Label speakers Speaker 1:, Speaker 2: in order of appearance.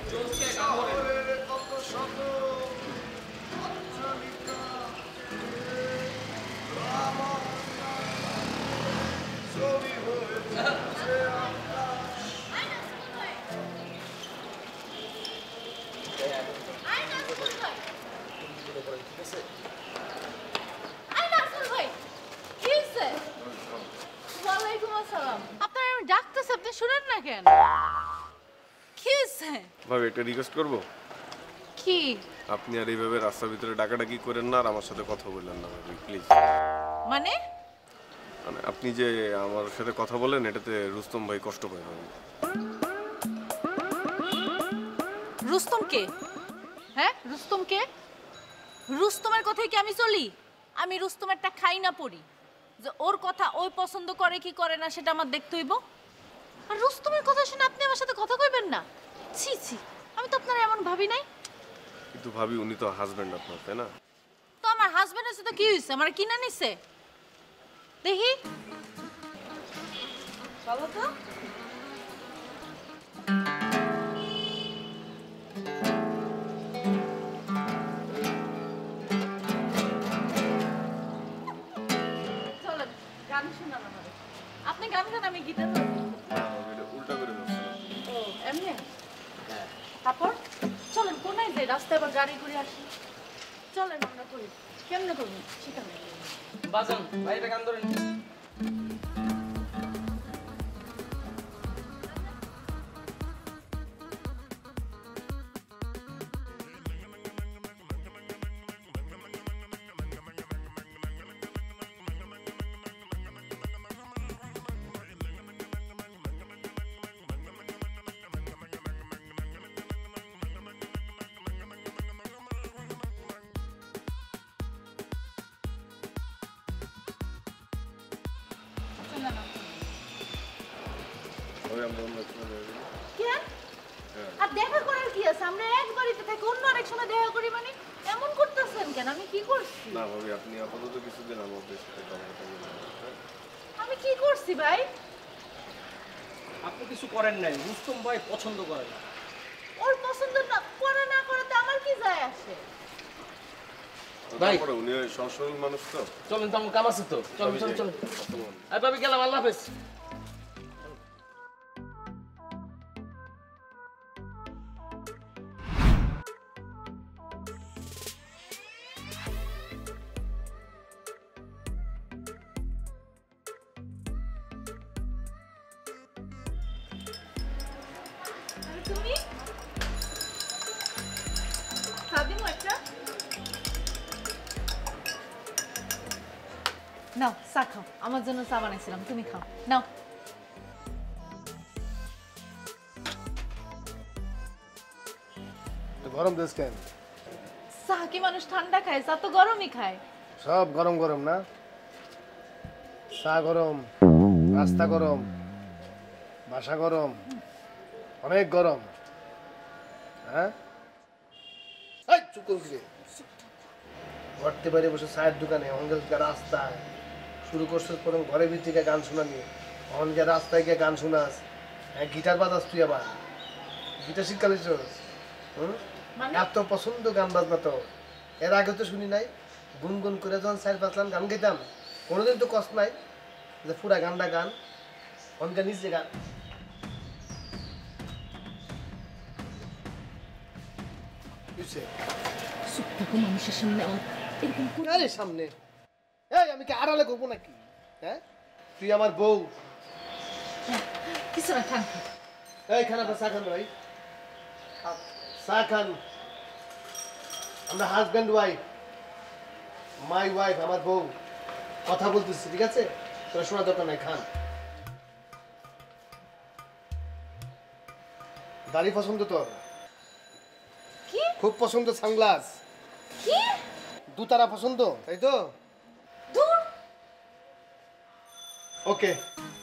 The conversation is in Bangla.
Speaker 1: ভাবি একটা রিকোয়েস্ট করবো
Speaker 2: কি
Speaker 1: আপনি আর এইভাবে রাস্তার ভিতরে ডাকাডাকি করেন না আর আমার সাথে কথা বললেন না ভাবি প্লিজ
Speaker 2: মানে
Speaker 1: মানে আপনি যে আমার সাথে কথা বলেন এটাতে রুস্তম ভাই কষ্ট পায় ভাবি
Speaker 2: রুস্তম কে হ্যাঁ রুস্তম কে রুস্তমের কথাই কি আমি চলি আমি রুস্তমেরটা খাই না পড়ি যে ওর কথা ওই পছন্দ করে কি করে না সেটা আমার দেখতে হইব আর রুস্তমের কথা শুনে আপনি আমার সাথে কথা কইবেন না ছি ছি আমি তো আপনার এমন ভাবি নাই
Speaker 1: কিন্তু ভাবি উনি তো হাজবেন্ড আপনার তাই না
Speaker 2: তো আমার হাজবেন্ডের সাথে কি হইছে আমার কিনা নিছে দেখি চলো তো চলেন গান শোনান আমাদের আপনি গান গান আমি গিটার বাজাই
Speaker 1: উল্টা করে
Speaker 2: ও এমনি তারপর চলেন কোনায় যাই রাস্তায় আবার গাড়ি ঘুরে আসি চলেন আমরা করি কেমনে করবো সেখানে
Speaker 3: বাজান ভাই এটা গান ধরেন
Speaker 2: আর দেখা করার কি আছে আমরা এক বাড়িতে থাকি অন্য আরেক সময় দেখা করি মানে এমন করতেছেন কেন আমি কি করছি
Speaker 1: না ভাবি আপনি আপাতত কিছুদিন আমাদের সাথে কথা বলবেন
Speaker 2: আমি কি করছি ভাই
Speaker 3: আপনি কিছু করেন নাই রুস্তম ভাই পছন্দ করে না
Speaker 2: ওর পছন্দ না করে না করতে আমার কি যায় আসে
Speaker 3: ভাই
Speaker 1: উনি সরল মানুষ তো
Speaker 3: চলেন তো আমার কাম আছে তো চলেন চলেন চলেন আই ভাবি গেলাম আল্লাহ হাফেজ
Speaker 2: তুমি খাদিমু একটা নাও চা খাও আমার জন্য চা বানাইছিলাম তুমি খাও নাও
Speaker 4: গরম দেশ কেন
Speaker 2: চা কি মানুষ ঠান্ডা খায় চা তো গরমই খায়
Speaker 4: সব গরম গরম না চা গরম রাস্তা গরম বাসা গরম অনেক গরম হ্যাঁ চুপ করে দিলে ঘরতে বাইরে বসে চায়ের দোকানে অঙ্গেলকার রাস্তায় শুরু করছিস প্রথম ঘরের ভিতরে গান শোনা নিয়ে অনকে রাস্তায় গিয়ে গান শোনাস হ্যাঁ গিটার বাজাস তুই আবার গিটার শিক্ষা হুম এত পছন্দ গান বাজনা তো এর আগে তো শুনি নাই গুনগুন করে যখন 4-5 লাইন গান গাইতাম কোনোদিন তো কষ্ট নাই যে পুরা গানটা গান অনকে নিজে গান
Speaker 2: মানুষের সামনে
Speaker 4: আরে সামনে এই আমি কি আড়ালে করবো নাকি হ্যাঁ তুই আমার বউ
Speaker 2: কিছু না খান
Speaker 4: এই খানাটা চা খান ভাই চা খান আমরা হাজব্যান্ড ওয়াইফ মাই ওয়াইফ আমার বউ কথা বলতেছি ঠিক আছে তোর শোনা দরকার নাই খান দাড়ি পছন্দ তোর
Speaker 2: কি
Speaker 4: খুব পছন্দ সানগ্লাস
Speaker 2: কি
Speaker 4: দুতারা পছন্দ তাই তো
Speaker 2: দূর
Speaker 4: ওকে